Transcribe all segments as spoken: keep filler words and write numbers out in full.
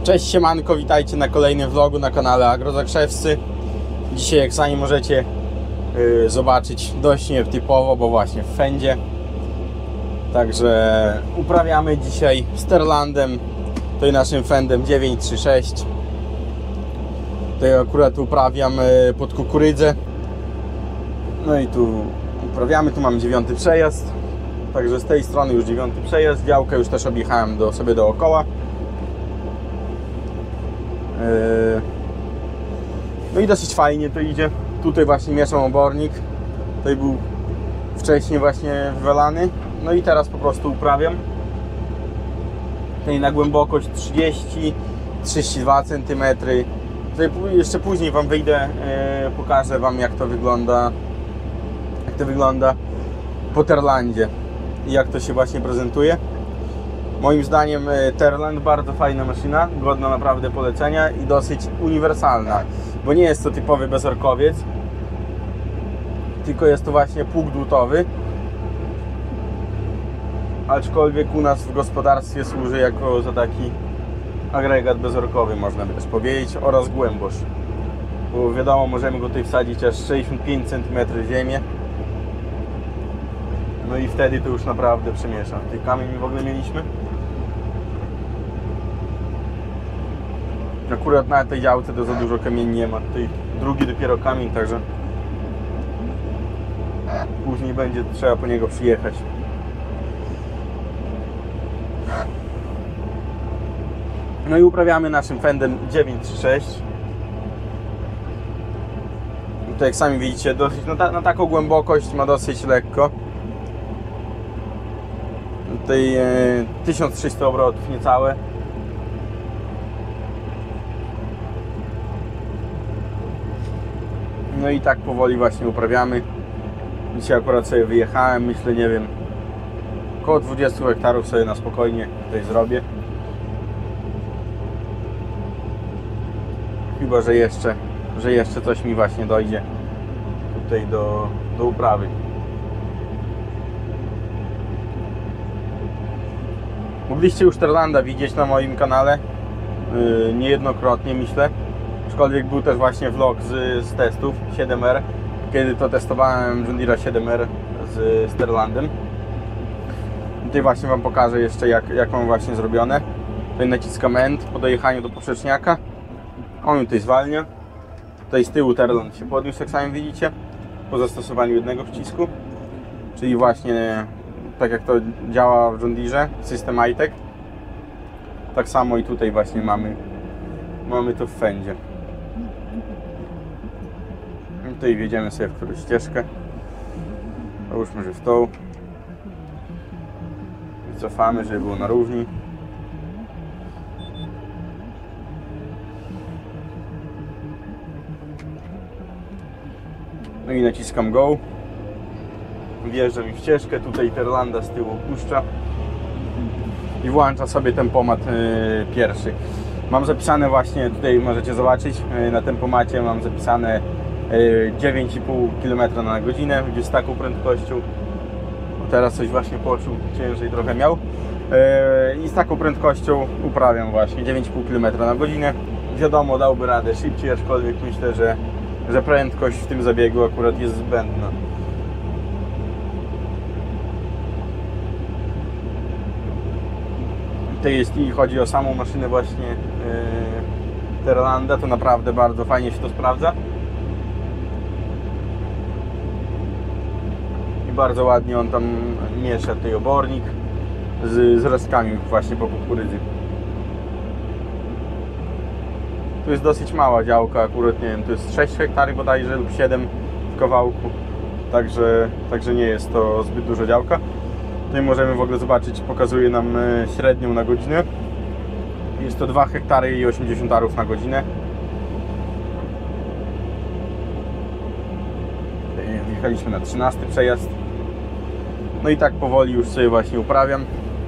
Cześć, siemanko, witajcie na kolejnym vlogu na kanale Agrozakrzewscy. Dzisiaj, jak sami możecie yy, zobaczyć, dość nietypowo, bo właśnie w fendzie. Także uprawiamy dzisiaj Sterlandem, tutaj naszym fendem dziewięć trzy sześć. Tutaj akurat uprawiam yy, pod kukurydzę. No i tu uprawiamy, tu mam dziewiąty przejazd. Także z tej strony już dziewiąty przejazd. Działkę już też objechałem do, sobie dookoła. No i dosyć fajnie to idzie. Tutaj właśnie mieszam obornik. Tutaj był wcześniej właśnie wywalany. No i teraz po prostu uprawiam. Tutaj na głębokość trzydzieści trzydzieści dwa centymetry. Tutaj jeszcze później wam wyjdę, pokażę wam jak to wygląda. Jak to wygląda po Terlandzie i jak to się właśnie prezentuje. Moim zdaniem Terland bardzo fajna maszyna, godna naprawdę polecenia i dosyć uniwersalna, bo nie jest to typowy bezorkowiec, tylko jest to właśnie pług dłutowy, aczkolwiek u nas w gospodarstwie służy jako za taki agregat bezorkowy, można by też powiedzieć, oraz głębosz, bo wiadomo, możemy go tutaj wsadzić aż sześćdziesiąt pięć centymetrów w ziemię. No i wtedy to już naprawdę przemiesza. Tutaj kamień w ogóle mieliśmy. Akurat na tej działce to za dużo kamieni nie ma. Tutaj drugi dopiero kamień, także później będzie trzeba po niego przyjechać. No i uprawiamy naszym fendem dziewięć trzy sześć. Tutaj jak sami widzicie, dosyć, na, ta, na taką głębokość ma dosyć lekko. Tutaj e, tysiąc trzysta obrotów niecałe. No i tak powoli właśnie uprawiamy. Dzisiaj akurat sobie wyjechałem, myślę, nie wiem, około dwadzieścia hektarów sobie na spokojnie tutaj zrobię. Chyba, że jeszcze, że jeszcze coś mi właśnie dojdzie tutaj do, do uprawy. Mogliście już Terlanda widzieć na moim kanale yy, niejednokrotnie, myślę. Aczkolwiek był też właśnie vlog z, z testów siedem R, kiedy to testowałem John Deere siedem R z Sterlandem. Tutaj właśnie wam pokażę jeszcze jak, jak mam właśnie zrobione. Tutaj naciskam End po dojechaniu do poprzeczniaka. On tutaj zwalnia. Tutaj z tyłu Terland się podniósł, jak sami widzicie, po zastosowaniu jednego przycisku. Czyli właśnie tak jak to działa w John Deere, system I-Tech. Tak samo i tutaj właśnie mamy, mamy to w fendzie. I tutaj wjedziemy sobie w którąś ścieżkę. Załóżmy, że w tą. I cofamy, żeby było na równi. No i naciskam Go. Wjeżdżam w ścieżkę, tutaj Terlanda z tyłu puszcza i włącza sobie tempomat yy, pierwszy. Mam zapisane właśnie, tutaj możecie zobaczyć, yy, na tempomacie mam zapisane yy, dziewięć i pół kilometra na godzinę, gdzie z taką prędkością, o, teraz coś właśnie poczuł, ciężej trochę miał, yy, i z taką prędkością uprawiam właśnie dziewięć i pół kilometra na godzinę. Wiadomo, dałby radę szybciej, aczkolwiek myślę, że, że prędkość w tym zabiegu akurat jest zbędna. Jeśli chodzi o samą maszynę właśnie yy, Terlanda, to naprawdę bardzo fajnie się to sprawdza i bardzo ładnie on tam miesza tutaj obornik z, z resztkami właśnie po kukurydzy. Tu jest dosyć mała działka, akurat nie wiem, to jest sześć hektarów bodajże lub siedem w kawałku, także, także nie jest to zbyt duża działka. Tutaj możemy w ogóle zobaczyć, pokazuje nam średnią na godzinę. Jest to dwa hektary i osiemdziesiąt arów na godzinę. Wjechaliśmy na trzynasty przejazd. No i tak powoli już sobie właśnie uprawiam.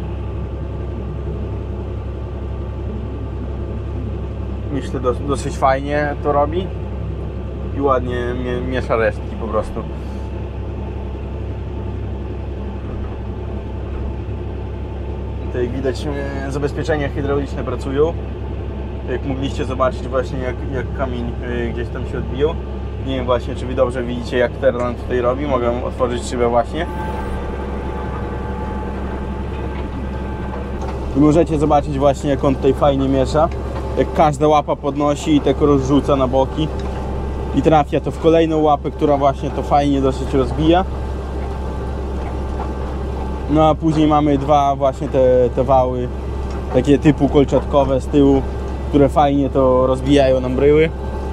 Myślę, dosyć fajnie to robi i ładnie miesza resztki po prostu. Tutaj widać, zabezpieczenia hydrauliczne pracują. jak mogliście zobaczyć właśnie jak, jak kamień yy, gdzieś tam się odbił. Nie wiem właśnie, czy wy dobrze widzicie, jak Terland tutaj robi. Mogę otworzyć szybę właśnie. I możecie zobaczyć właśnie, jak on tutaj fajnie miesza. Jak każda łapa podnosi i tak rozrzuca na boki. I trafia to w kolejną łapę, która właśnie to fajnie dosyć rozbija. No a później mamy dwa właśnie te, te wały, takie typu kolczatkowe z tyłu, które fajnie to rozbijają nam bryły.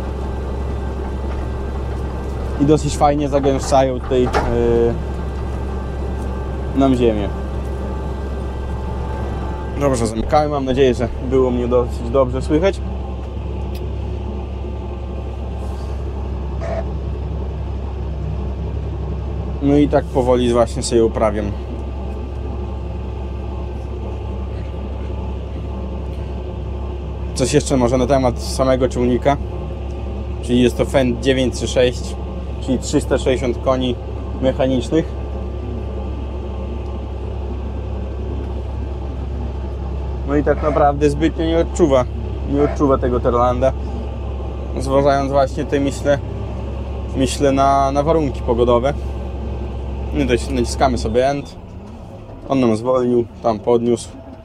I dosyć fajnie zagęszczają tutaj yy, nam ziemię. Dobrze, zamykałem. Mam nadzieję, że było mnie dosyć dobrze słychać. No i tak powoli właśnie sobie uprawiam. Coś jeszcze może na temat samego ciągnika. Czyli jest to Fendt dziewięćset trzydzieści sześć, czyli trzysta sześćdziesiąt koni mechanicznych. No i tak naprawdę zbytnio nie odczuwa, nie odczuwa tego Terlanda. Zważając właśnie tutaj myślę, myślę na, na warunki pogodowe. No to naciskamy sobie End. On nam zwolnił, tam podniósł.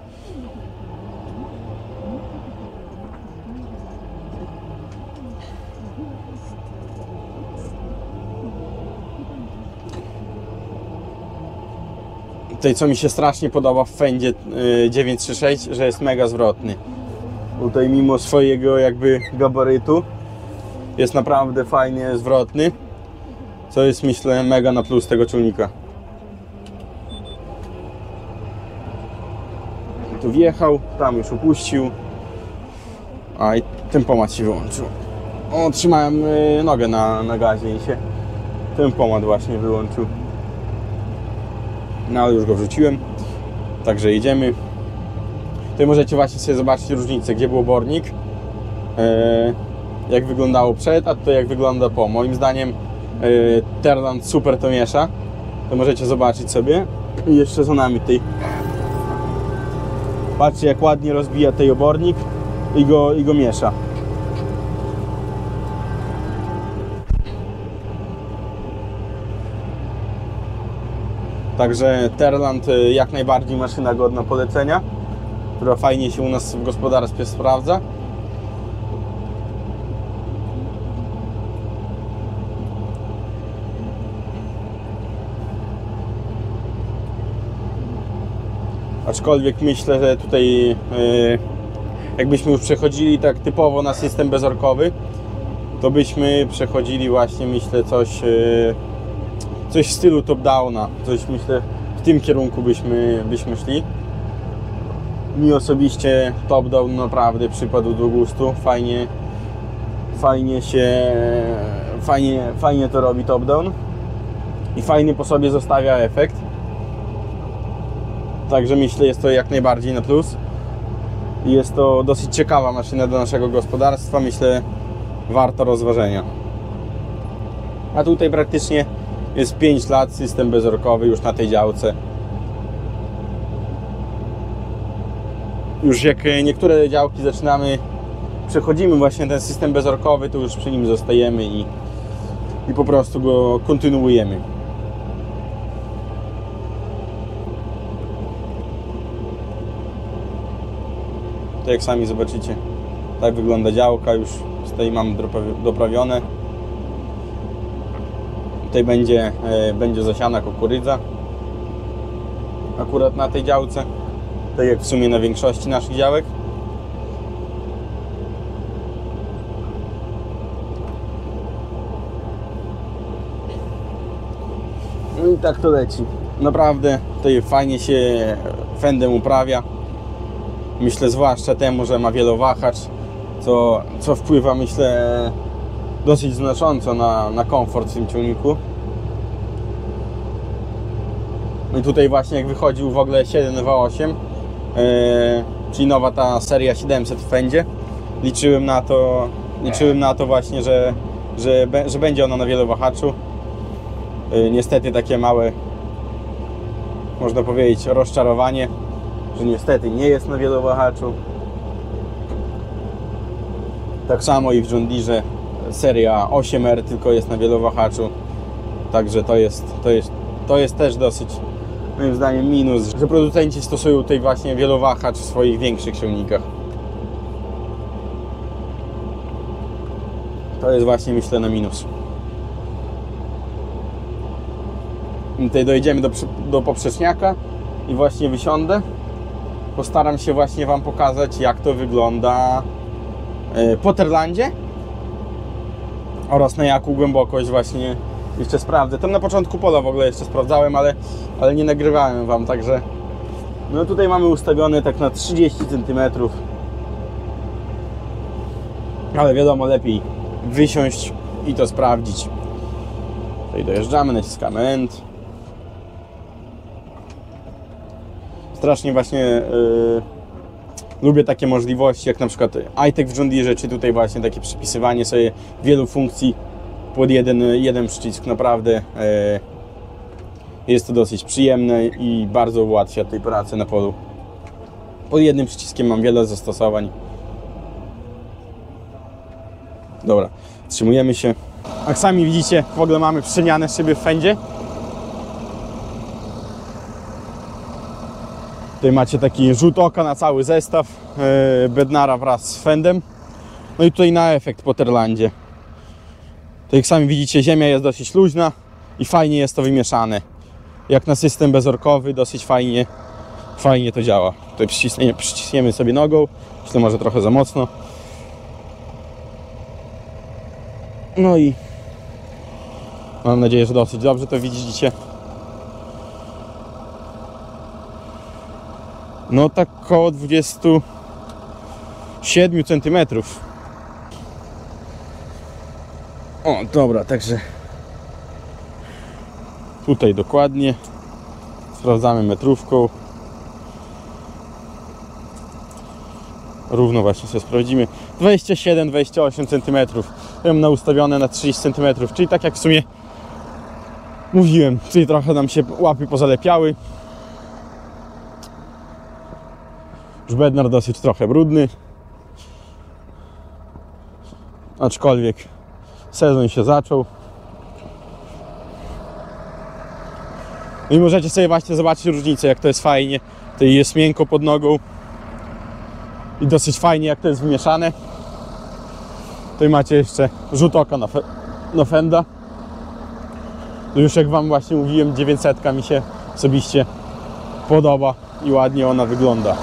Tutaj co mi się strasznie podoba w Fendzie dziewięćset trzydzieści sześć, że jest mega zwrotny. Tutaj mimo swojego jakby gabarytu jest naprawdę fajnie zwrotny, co jest myślę mega na plus tego ciągnika. Tu wjechał, tam już upuścił, a i tempomat się wyłączył. O, trzymałem nogę na, na gazie i się tempomat właśnie wyłączył. No ale już go wrzuciłem, także jedziemy. Tutaj możecie właśnie sobie zobaczyć różnicę, gdzie był obornik, e, jak wyglądało przed, a tutaj jak wygląda po. Moim zdaniem e, Terland super to miesza, to możecie zobaczyć sobie. I jeszcze za nami tutaj. Patrzcie, jak ładnie rozbija tej obornik i go, i go miesza. Także Terland jak najbardziej maszyna godna polecenia, która fajnie się u nas w gospodarstwie sprawdza. Aczkolwiek myślę, że tutaj jakbyśmy już przechodzili tak typowo na system bezorkowy, to byśmy przechodzili właśnie myślę coś Coś w stylu top-downa, coś myślę w tym kierunku byśmy, byśmy szli. Mi osobiście top-down naprawdę przypadł do gustu, fajnie, fajnie się, fajnie, fajnie to robi top-down i fajnie po sobie zostawia efekt. Także myślę, jest to jak najbardziej na plus. Jest to dosyć ciekawa maszyna do naszego gospodarstwa, myślę warto rozważenia. A tutaj praktycznie jest pięć lat, system bezorkowy już na tej działce. Już jak niektóre działki zaczynamy, przechodzimy właśnie ten system bezorkowy, to już przy nim zostajemy i, i po prostu go kontynuujemy. To jak sami zobaczycie, tak wygląda działka, już tutaj mamy doprawione. Tutaj będzie, e, będzie zasiana kukurydza akurat na tej działce, tak jak w sumie na większości naszych działek. No i tak to leci. Naprawdę tutaj fajnie się Fendem uprawia. Myślę zwłaszcza temu, że ma wielowahacz, co, co wpływa myślę dosyć znacząco na, na komfort w tym ciągniku. I tutaj właśnie jak wychodził w ogóle siedem V osiem, yy, czyli nowa ta seria siedemset w Fendzie, liczyłem na to, liczyłem na to właśnie, że, że, że będzie ona na wielowahaczu. Yy, niestety takie małe, można powiedzieć, rozczarowanie, że niestety nie jest na wielowahaczu. Tak samo i w John Deere seria osiem R, tylko jest na wielowahaczu. Także to jest, to jest, to jest też dosyć, moim zdaniem, minus, że producenci stosują tutaj właśnie wielowahacz w swoich większych silnikach. To jest właśnie, myślę, na minus. I tutaj dojedziemy do, do poprzeczniaka i właśnie wysiądę. Postaram się właśnie Wam pokazać, jak to wygląda po Terlandzie oraz na jaką głębokość właśnie jeszcze sprawdzę. Tam na początku pola w ogóle jeszcze sprawdzałem, ale, ale nie nagrywałem Wam, także no tutaj mamy ustawione tak na trzydzieści centymetrów, ale wiadomo, lepiej wysiąść i to sprawdzić. Tutaj dojeżdżamy, naciskamy End. Strasznie właśnie yy, lubię takie możliwości, jak na przykład iTech w John Deere, czy tutaj właśnie takie przypisywanie sobie wielu funkcji pod jeden, jeden przycisk. Naprawdę yy, jest to dosyć przyjemne i bardzo ułatwia tej pracy na polu. Pod jednym przyciskiem mam wiele zastosowań. Dobra, wstrzymujemy się. Jak sami widzicie, w ogóle mamy przemianę szyby w fendzie. Tutaj macie taki rzut oka na cały zestaw yy, Bednara wraz z fendem. No i tutaj na efekt po Terlandzie. To jak sami widzicie, ziemia jest dosyć luźna i fajnie jest to wymieszane. Jak na system bezorkowy, dosyć fajnie, fajnie to działa. Tutaj przyciśniemy, przyciśniemy sobie nogą, myślę, może trochę za mocno. No i mam nadzieję, że dosyć dobrze to widzicie. No tak około dwadzieścia siedem centymetrów. O, dobra, także tutaj dokładnie sprawdzamy metrówką. Równo właśnie sobie sprawdzimy. dwadzieścia siedem dwadzieścia osiem centymetrów. Ja mam na ustawione na trzydzieści centymetrów, czyli tak jak w sumie mówiłem, czyli trochę nam się łapy pozalepiały. Już Bednar dosyć trochę brudny, aczkolwiek sezon się zaczął. No i możecie sobie właśnie zobaczyć różnicę, jak to jest fajnie. Tutaj jest miękko pod nogą i dosyć fajnie, jak to jest wymieszane. Tutaj macie jeszcze rzut oka na, fe na fenda. No już jak Wam właśnie mówiłem, dziewięćset mi się osobiście podoba i ładnie ona wygląda.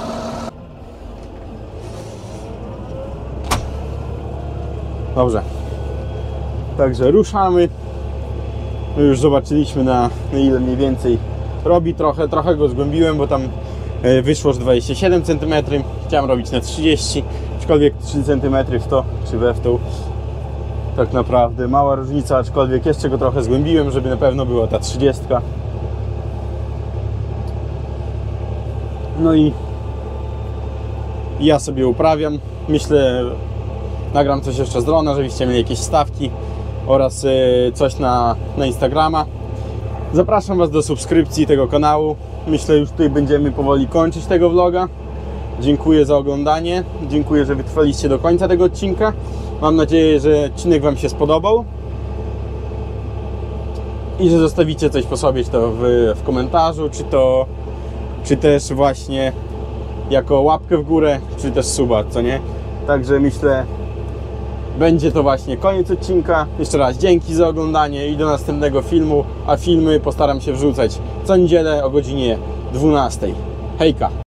Dobrze, także ruszamy. No już zobaczyliśmy, na, na ile mniej więcej robi. Trochę, trochę go zgłębiłem, bo tam wyszło, że dwadzieścia siedem centymetrów. Chciałem robić na trzydzieści, aczkolwiek trzy centymetry w to czy we w tą. Tak naprawdę mała różnica, aczkolwiek jeszcze go trochę zgłębiłem, żeby na pewno była ta trzydziestka. No i ja sobie uprawiam. Myślę, nagram coś jeszcze z drona, żebyście mieli jakieś wstawki oraz coś na, na Instagrama. Zapraszam Was do subskrypcji tego kanału. Myślę, już tutaj będziemy powoli kończyć tego vloga. Dziękuję za oglądanie. Dziękuję, że wytrwaliście do końca tego odcinka. Mam nadzieję, że odcinek Wam się spodobał i że zostawicie coś po sobie, czy to w, w komentarzu, czy to czy też właśnie jako łapkę w górę, czy też suba, co nie? Także myślę, będzie to właśnie koniec odcinka. Jeszcze raz dzięki za oglądanie i do następnego filmu, a filmy postaram się wrzucać co niedzielę o godzinie dwunastej. Hejka!